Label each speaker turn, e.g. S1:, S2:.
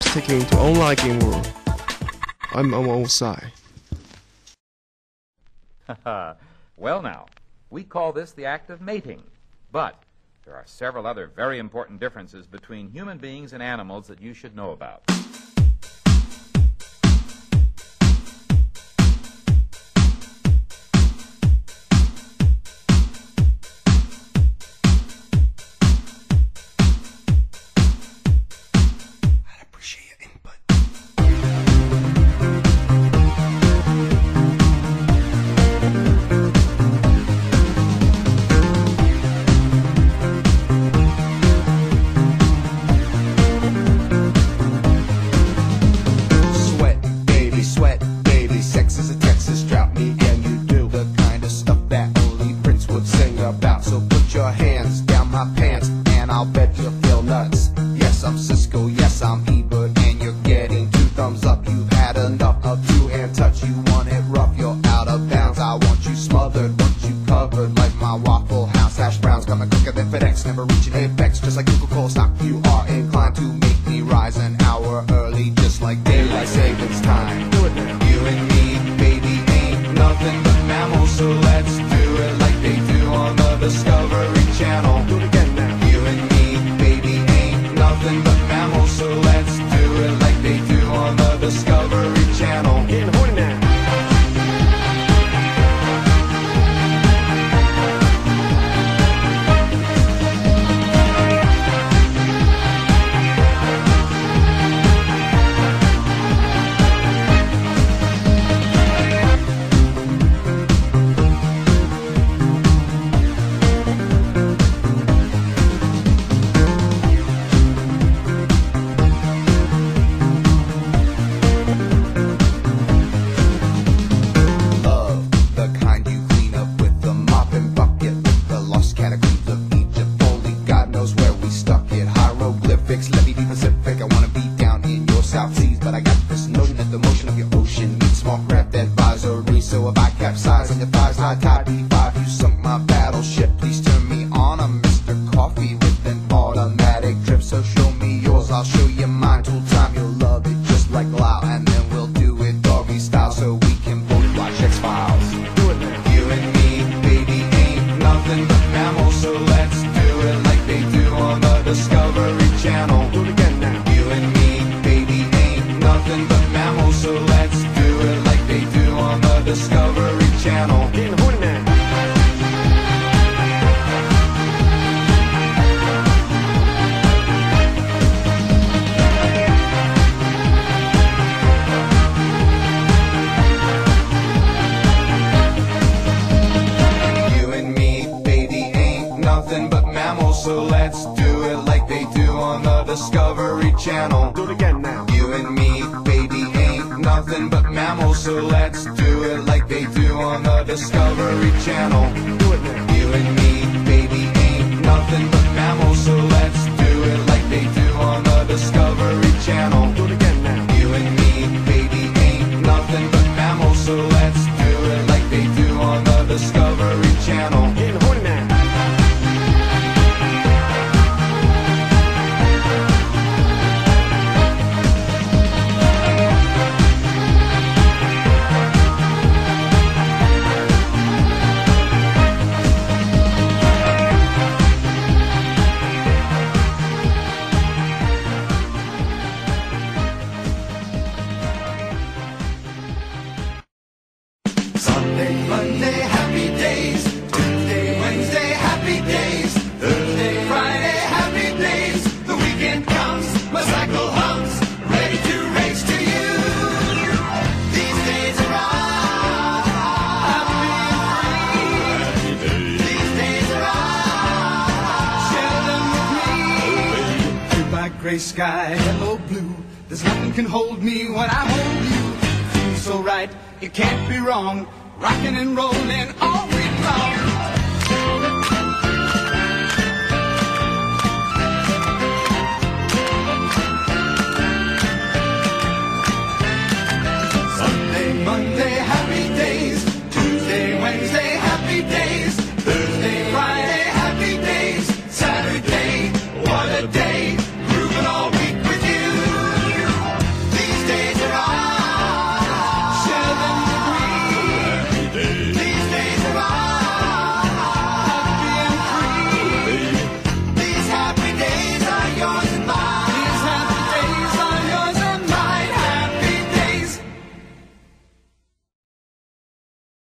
S1: taking to online game world. I'm all side.
S2: Well now, we call this the act of mating, but there are several other very important differences between human beings and animals that you should know about.
S3: Discovery Channel. Do it again now. You and me, baby, ain't nothing but mammals, so let's do it like they do on the Discovery Channel. Do it now. You and me, baby, ain't nothing but mammals, so let's do it like they do on the Discovery Channel. Do it again now. You and me, baby, ain't nothing but mammals, so let's do it like they do on the Discovery Channel. Getting horny now.
S4: Gray sky, hello blue. There's nothing can hold me when I hold you. Feels so right, it can't be wrong. Rocking and rolling all week long.